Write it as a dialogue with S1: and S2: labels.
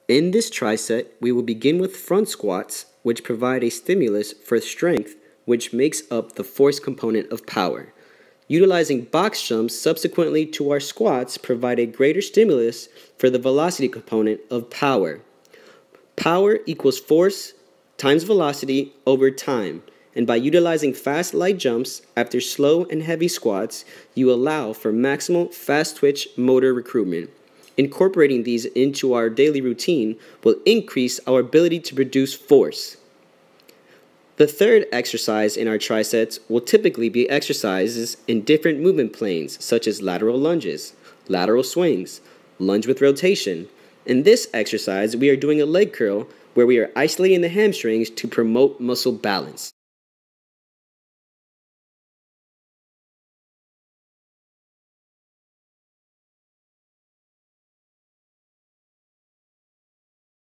S1: In this tricep, we will begin with front squats, which provide a stimulus for strength, which makes up the force component of power. Utilizing box jumps subsequently to our squats provide a greater stimulus for the velocity component of power. Power equals force times velocity over time, and by utilizing fast light jumps after slow and heavy squats, you allow for maximal fast twitch motor recruitment. Incorporating these into our daily routine will increase our ability to produce force. The third exercise in our triceps will typically be exercises in different movement planes, such as lateral lunges, lateral swings, lunge with rotation. In this exercise, we are doing a leg curl where we are isolating the hamstrings to promote muscle balance.